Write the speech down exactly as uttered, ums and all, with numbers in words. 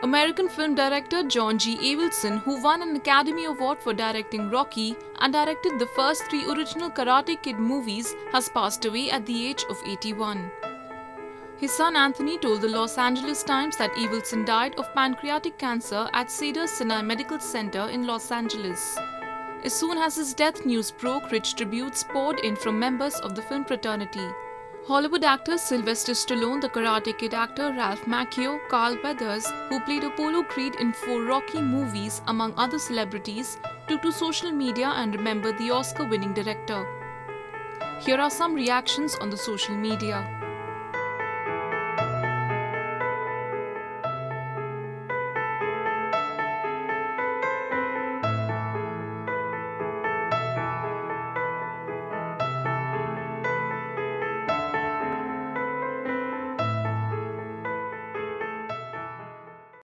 American film director John G. Avildsen, who won an Academy Award for directing Rocky and directed the first three original Karate Kid movies, has passed away at the age of eighty-one. His son Anthony told the Los Angeles Times that Avildsen died of pancreatic cancer at Cedars-Sinai Medical Center in Los Angeles. As soon as his death news broke, rich tributes poured in from members of the film fraternity. Hollywood actors Sylvester Stallone, the Karate Kid actor Ralph Macchio, Carl Weathers, who played Apollo Creed in four Rocky movies, among other celebrities, took to social media and remembered the Oscar-winning director. Here are some reactions on the social media.